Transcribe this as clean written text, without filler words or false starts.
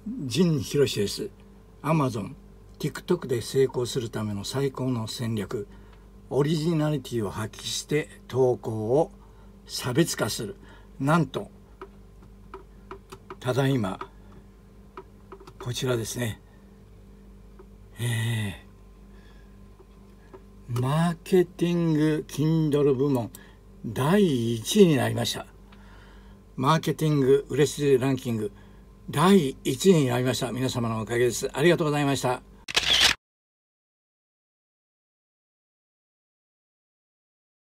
陣博です。 Amazon、TikTok で成功するための最高の戦略、オリジナリティを発揮して投稿を差別化する。なんとただいまこちらですね、マーケティング Kindle 部門第1位になりました。マーケティング売れ筋ランキング第1位になりました。皆様のおかげです。ありがとうございました。